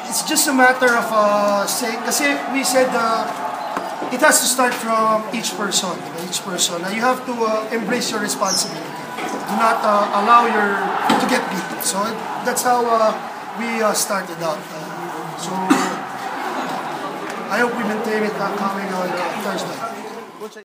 it's just a matter of saying, kasi we said it has to start from each person. Each person. You have to embrace your responsibility. Do not allow to get beat. So that's how we started out. So I hope we maintain it coming on Thursday.